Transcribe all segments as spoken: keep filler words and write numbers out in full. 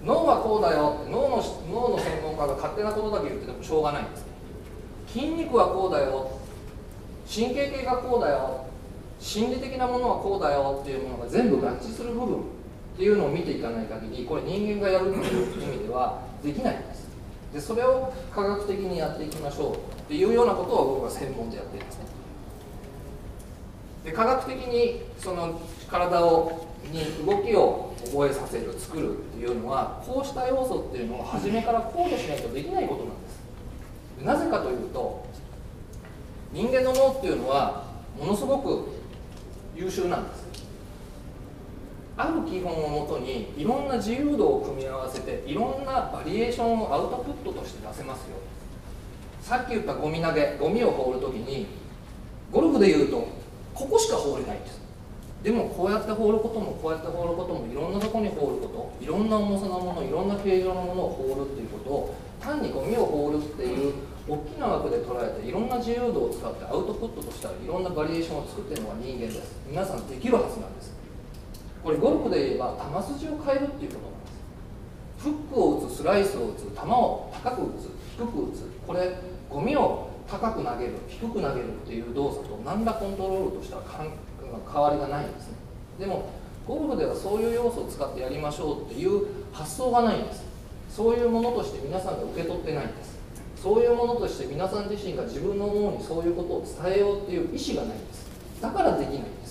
脳はこうだよって脳の脳の専門家が勝手なことだけ言っててもしょうがないんですね。筋肉はこうだよ、神経系がこうだよ、心理的なものはこうだよっていうものが全部合致する部分っていうのを見ていかない限り、これ人間がやるっていう意味ではできないんです。でそれを科学的にやっていきましょうっていうようなことを僕は専門でやっているんですね。で科学的にその体をに動きを覚えさせる、作るっていうのは、こうした要素っていうのを初めから考慮しないとできないことなんです。でなぜかというと、人間の脳っていうのはものすごく優秀なんです。ある基本をもとにいろんな自由度を組み合わせて、いろんなバリエーションをアウトプットとして出せますよ。さっき言ったゴミ投げ、ゴミを放るときにゴルフでいうとここしか放れないんです。でもこうやって放ることもこうやって放ることも、いろんなところに放ること、いろんな重さのもの、いろんな形状のものを放るっていうことを、単にゴミを放るっていう大きな枠で捉えて、いろんな自由度を使ってアウトプットとしたらいろんなバリエーションを作っているのが人間です。皆さんできるはずなんです。これゴルフで言えば球筋を変えるっていうことなんです。フックを打つ、スライスを打つ、球を高く打つ、低く打つ、これゴミを高く投げる、低く投げるっていう動作と何らコントロールとしたら変わりがないんですね。でもゴルフではそういう要素を使ってやりましょうっていう発想がないんです。そういうものとして皆さんが受け取ってないんです。そういうものとして皆さん自身が自分の脳にそういうことを伝えようっていう意思がないんです。だからできないんです。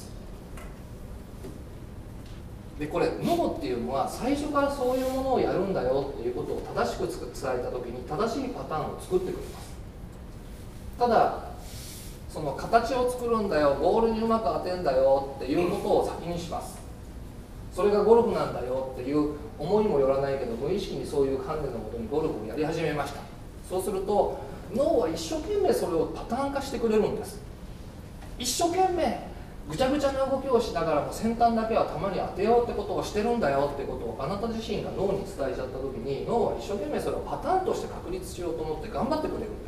でこれ脳っていうのは最初からそういうものをやるんだよっていうことを正しく伝えた時に正しいパターンを作ってくれます。ただその形を作るんだよ、ボールにうまく当てんだよっていうことを先にします。それがゴルフなんだよっていう思いもよらないけど、無意識にそういう観念のもとにゴルフをやり始めました。そうすると脳は一生懸命それをパターン化してくれるんです。一生懸命ぐちゃぐちゃな動きをしながらも先端だけは球に当てようってことをしてるんだよってことをあなた自身が脳に伝えちゃった時に、脳は一生懸命それをパターンとして確立しようと思って頑張ってくれるんです。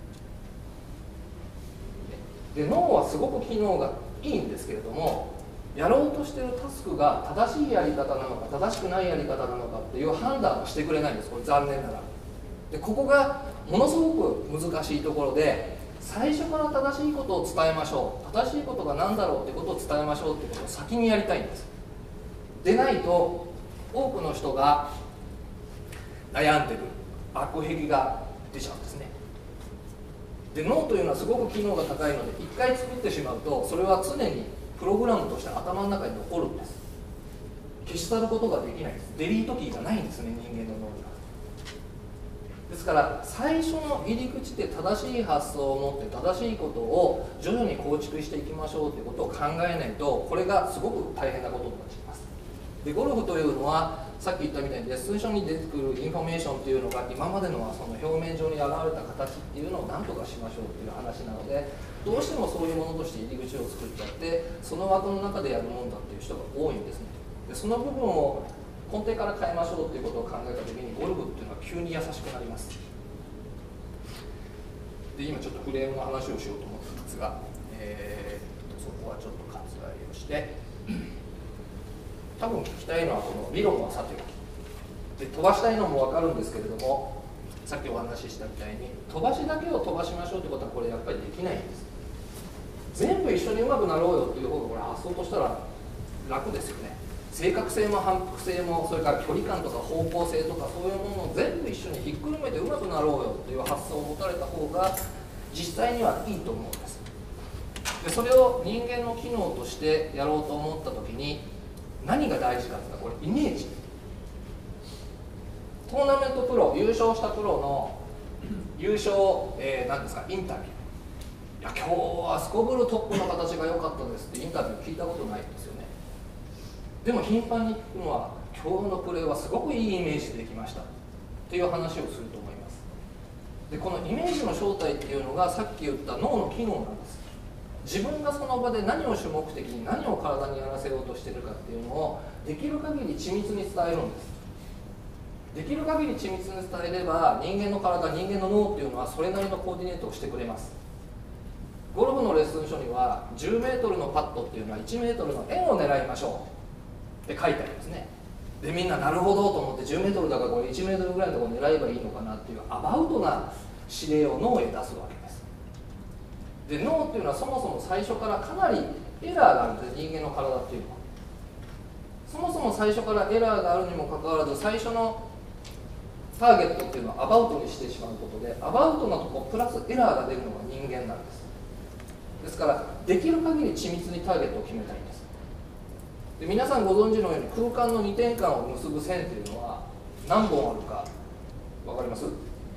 で脳はすごく機能がいいんですけれども、やろうとしているタスクが正しいやり方なのか正しくないやり方なのかっていう判断をしてくれないんです。これ残念ながら。でここがものすごく難しいところで、最初から正しいことを伝えましょう、正しいことが何だろうってことを伝えましょうってことを先にやりたいんです。でないと多くの人が悩んでる悪癖が出ちゃうんですね。で脳というのはすごく機能が高いので、一回作ってしまうとそれは常にプログラムとして頭の中に残るんです。消し去ることができないんです。デリートキーがないんですね、人間の脳には。ですから最初の入り口で正しい発想を持って正しいことを徐々に構築していきましょうということを考えないと、これがすごく大変なことになってきます。でゴルフというのはさっき言ったみたいにレッスン書に出てくるインフォメーションっていうのが今までのはその表面上に現れた形っていうのを何とかしましょうっていう話なので、どうしてもそういうものとして入り口を作っちゃってその枠の中でやるもんだっていう人が多いんですね。でその部分を根底から変えましょうということを考えたときに、ゴルフっていうのは急に優しくなります。で今ちょっとフレームの話をしようと思ったんですが、えー、とそこはちょっと割愛をして多分聞きたいのはこの理論はさておきで、飛ばしたいのも分かるんですけれども、さっきお話ししたみたいに飛ばしだけを飛ばしましょうということはこれやっぱりできないんです。全部一緒にうまくなろうよっていう方がこれ発想としたら楽ですよね。正確性も反復性も、それから距離感とか方向性とかそういうものを全部一緒にひっくるめてうまくなろうよっていう発想を持たれた方が実際にはいいと思うんです。でそれを人間の機能としてやろうと思った時に何が大事かっていうのはこれイメージ。トーナメントプロ、優勝したプロの優勝、えー、何ですかインタビュー、いや今日はすこぶるトップの形が良かったですってインタビュー聞いたことないんですよね。でも頻繁に聞くのは今日のプレーはすごくいいイメージできましたっていう話をすると思います。でこのイメージの正体っていうのがさっき言った脳の機能なんです。自分がその場で何を主目的に何を体にやらせようとしているかっていうのをできる限り緻密に伝えるんです。できる限り緻密に伝えれば人間の体、人間の脳っていうのはそれなりのコーディネートをしてくれます。ゴルフのレッスン書にはじゅうメートルのパットっていうのはいちメートルの円を狙いましょうって書いてありますね。 でみんななるほどと思ってじゅうメートルだからこれいちメートルぐらいのところを狙えばいいのかなっていうアバウトな指令を脳へ出すわけです。で脳っていうのはそもそも最初からかなりエラーがあるんです、人間の体っていうのは。そもそも最初からエラーがあるにもかかわらず、最初のターゲットっていうのはアバウトにしてしまうことで、アバウトなとこプラスエラーが出るのが人間なんです。ですからできる限り緻密にターゲットを決めたいんです。で皆さんご存知のように空間のにてん間を結ぶ線っていうのは何本あるか分かります？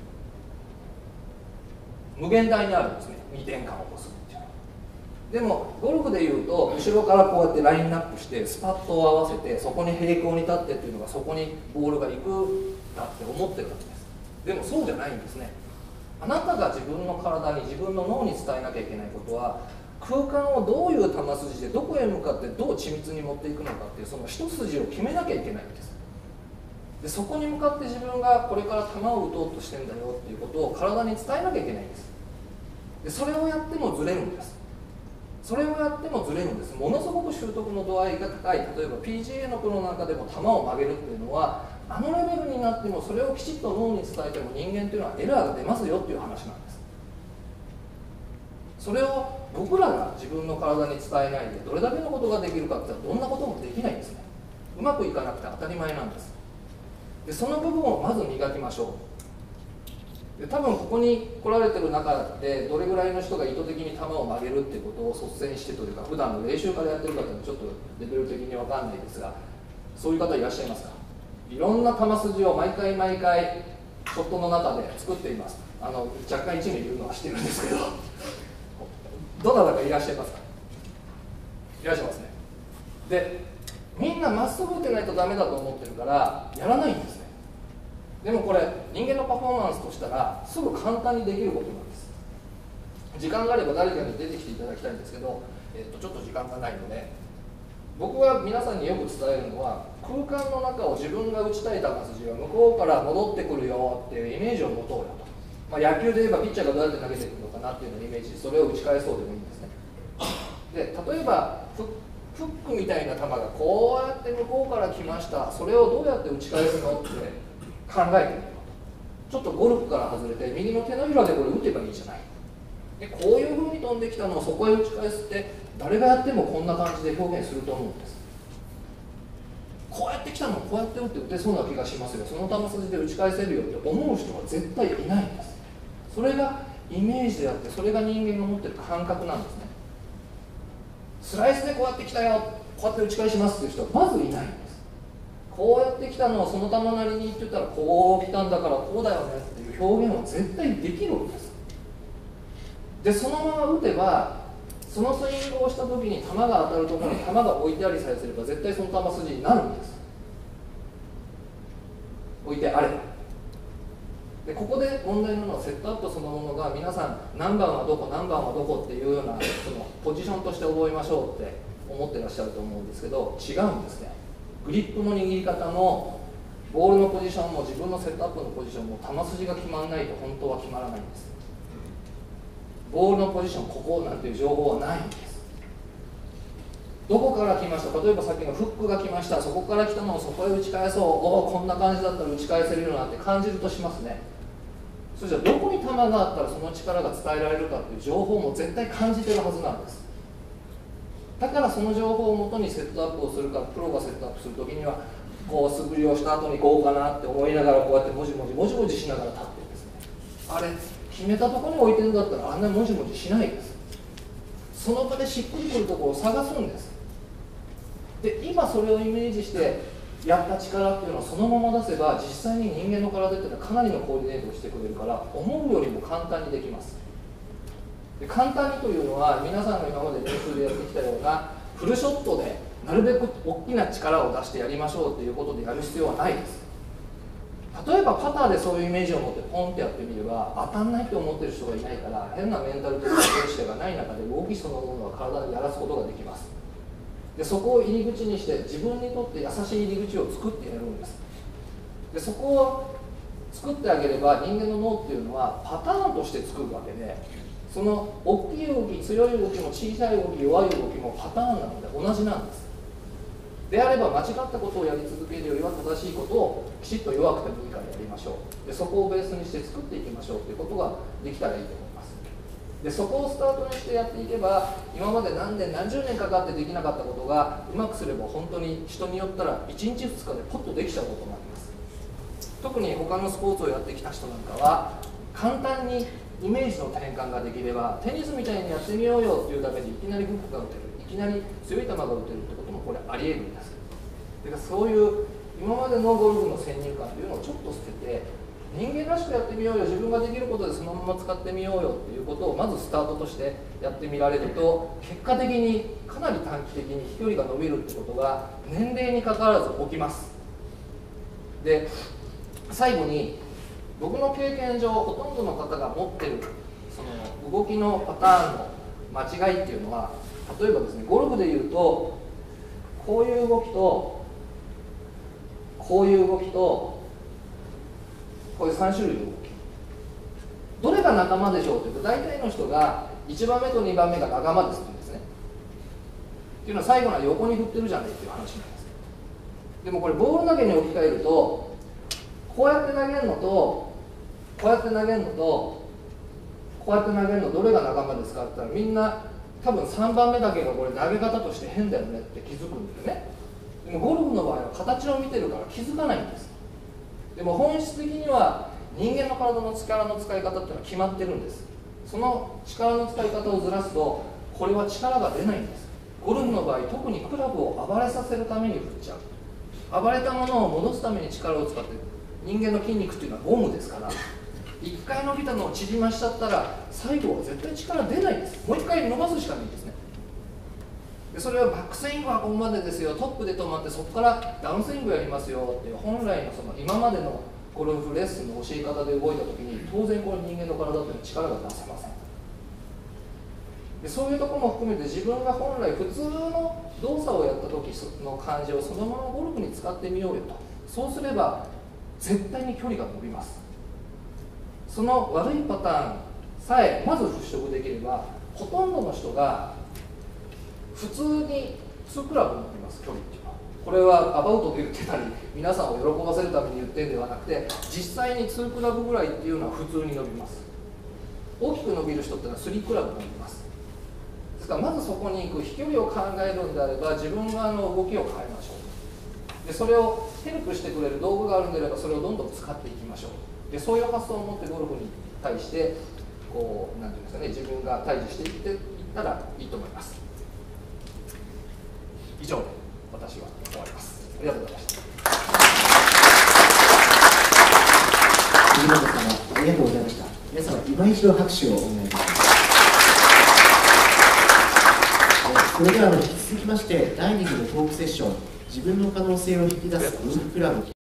無限大にあるんですね、にてん間を結ぶっていうのは。でもゴルフでいうと後ろからこうやってラインナップしてスパットを合わせてそこに平行に立ってっていうのがそこにボールが行くだって思ってるわけです。でもそうじゃないんですね。あなたが自分の体に自分の脳に伝えなきゃいけないことは、空間をどういう球筋でどこへ向かってどう緻密に持っていくのかっていうその一筋を決めなきゃいけないんです。でそこに向かって自分がこれから球を打とうとしてんだよっていうことを体に伝えなきゃいけないんです。でそれをやってもずれるんです。それをやってもずれるんです。ものすごく習得の度合いが高い、例えば ピージーエー のプロなんかでも球を曲げるっていうのは、あのレベルになってもそれをきちっと脳に伝えても人間っていうのはエラーが出ますよっていう話なんです。それを僕らが自分の体に伝えないでどれだけのことができるかって言ったらどんなこともできないんですね。うまくいかなくて当たり前なんです。でその部分をまず磨きましょう。で多分ここに来られてる中でどれぐらいの人が意図的に球を曲げるっていうことを率先してというか普段の練習からやってる方はちょっとレベル的に分かんないですが、そういう方いらっしゃいますか？いろんな球筋を毎回毎回ショットの中で作っています。あの若干一名いるのは知ってるんですけどどなたかいらっしゃいますか？いらっしゃいますね。でみんなまっすぐ打てないとダメだと思ってるからやらないんですね。でもこれ人間のパフォーマンスとしたらすぐ簡単にできることなんです。時間があれば誰かに出てきていただきたいんですけど、えっと、ちょっと時間がないので、僕が皆さんによく伝えるのは、空間の中を自分が打ちたい球筋が向こうから戻ってくるよっていうイメージを持とうよと、まあ、野球で言えばピッチャーがどうやって投げていくのかなっていうのをイメージしてそれを打ち返そうでもいいんですね。で例えばフックみたいな球がこうやって向こうから来ました、それをどうやって打ち返すのって考えてみようと。ちょっとゴルフから外れて右の手のひらでこれ打てばいいじゃない。でこういうふうに飛んできたのをそこへ打ち返すって誰がやってもこんな感じで表現すると思うんです。こうやってきたのをこうやって打って打てそうな気がしますよ、その球筋で打ち返せるよって思う人は絶対いないんです。それがイメージであって、それが人間が持ってる感覚なんですね。スライスでこうやってきたよ、こうやって打ち返しますっていう人はまずいないんです。こうやってきたのをその球なりに言ってたらこう来たんだからこうだよねっていう表現は絶対できるんです。でそのまま打てば、そのスイングをした時に球が当たるところに球が置いてありさえすれば絶対その球筋になるんです。置いてあれば。でここで問題なのはセットアップそのものが、皆さん何番はどこ何番はどこっていうようなそのポジションとして覚えましょうって思ってらっしゃると思うんですけど、違うんですね。グリップの握り方もボールのポジションも自分のセットアップのポジションも球筋が決まらないと本当は決まらないんです。ボールのポジションここなんていう情報はないんです。どこから来ました、例えばさっきのフックが来ました、そこから来たのをそこへ打ち返そう、おおこんな感じだったら打ち返せるよなって感じるとしますね。それじゃあどこに球があったらその力が伝えられるかっていう情報も絶対感じてるはずなんです。だからその情報をもとにセットアップをするから、プロがセットアップするときにはこう素振りをした後にこうかなって思いながらこうやってもじもじもじもじしながら立ってるんですね。あれ決めたところに置いてるんだったらあんなにもじもじしないです。その場でしっくりくるところを探すんです。で今それをイメージしてやった力っていうのをそのまま出せば、実際に人間の体っていうのはかなりのコーディネートをしてくれるから、思うよりも簡単にできます。で簡単にというのは、皆さんが今まで練習でやってきたようなフルショットでなるべく大きな力を出してやりましょうっていうことでやる必要はないです。例えばパターでそういうイメージを持ってポンってやってみれば当たんないと思ってる人がいないから、変なメンタル的なプレッシャーがない中で動きそのものは体にやらすことができます。でそこを入り口にして自分にとって優しい入り口を作ってやるんです。でそこを作ってあげれば、人間の脳っていうのはパターンとして作るわけで、その大きい動き、強い動きも小さい動き、弱い動きもパターンなので同じなんです。 であれば間違ったことをやり続けるよりは正しいことをきちっと弱くてもいいからやりましょう。でそこをベースにして作っていきましょうということができたらいいと思います。でそこをスタートにしてやっていけば、今まで何年何十年かかってできなかったことがうまくすれば本当に人によったらいちにちふつかでポッとできちゃうことになります。特に他のスポーツをやってきた人なんかは簡単にイメージの転換ができれば、テニスみたいにやってみようよっていうだけでいきなりフックが打てる、いきなり強い球が打てるってこともこれありえるんです。だからそういう今までのゴルフの先入観というのをちょっと捨てて、人間らしくやってみようよ、自分ができることでそのまま使ってみようよっていうことをまずスタートとしてやってみられると、結果的にかなり短期的に飛距離が伸びるってことが年齢にかかわらず起きます。で最後に、僕の経験上ほとんどの方が持ってるその動きのパターンの間違いっていうのは、例えばですね、ゴルフでいうとこういう動きとこういう動きとこういうさん種類の動き、どれが仲間でしょうというと、大体の人がいちばんめとにばんめが仲間でするんですね。っていうのは最後のは横に振ってるじゃないっていう話なんです。でもこれボール投げに置き換えると、こうやって投げるのとこうやって投げるのとこうやって投げるのどれが仲間ですかって言ったら、みんな多分さんばんめだけがこれ投げ方として変だよねって気づくんですよね。でもゴルフの場合は形を見てるから気づかないんです。でも本質的には人間の体の力の使い方っていうのは決まってるんです。その力の使い方をずらすとこれは力が出ないんです。ゴルフの場合、特にクラブを暴れさせるために振っちゃう。暴れたものを戻すために力を使ってる。人間の筋肉っていうのはゴムですから、いっかい伸びたのを縮ましちゃったら最後は絶対力出ないんです。もういっかい伸ばすしかないんですね。でそれはバックスイングはここまでですよ、トップで止まってそこからダウンスイングやりますよっていう本来のその今までのゴルフレッスンの教え方で動いた時に、当然これ人間の体っていうのは力が出せません。でそういうところも含めて、自分が本来普通の動作をやった時の感じをそのままゴルフに使ってみようよと。そうすれば絶対に距離が伸びます。その悪いパターンさえまず払拭できれば、ほとんどの人が普通にツークラブ伸びます。距離っていうのは、これはアバウトで言ってたり皆さんを喜ばせるために言ってるんではなくて、実際にツークラブぐらいっていうのは普通に伸びます。大きく伸びる人っていうのはスリークラブ伸びます。ですからまずそこに行く、飛距離を考えるんであれば自分側の動きを変えましょう。でそれをヘルプしてくれる道具があるんであればそれをどんどん使っていきましょう。でそういう発想を持ってゴルフに対してこう、なんていうんですかね、自分が対峙していっていったらいいと思います。以上で私は終わります。ありがとうございました。 藤本様、ありがとうございました。皆様、今一度拍手をお願いします。それでは引き続きまして、だいに部のトークセッション、自分の可能性を引き出すゴルフクラブ